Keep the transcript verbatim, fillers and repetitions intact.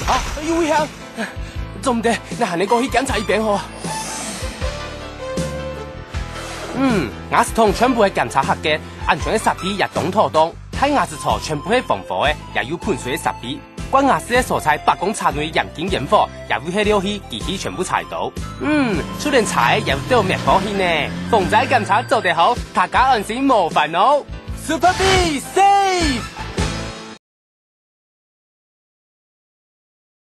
啊，有危险！总唔得，那喊你过去检查一遍好。嗯，雅士通全部系检查合格，安全嘅设备也懂妥当。喺雅士槽全部系防火嘅，也有喷水嘅设备。关雅士嘅所在百公尺内严禁引火，也会喺了去机器全部踩到。嗯，就连柴也都有灭火器呢。防灾检查做得好，大家安心冇烦恼。Super B safe。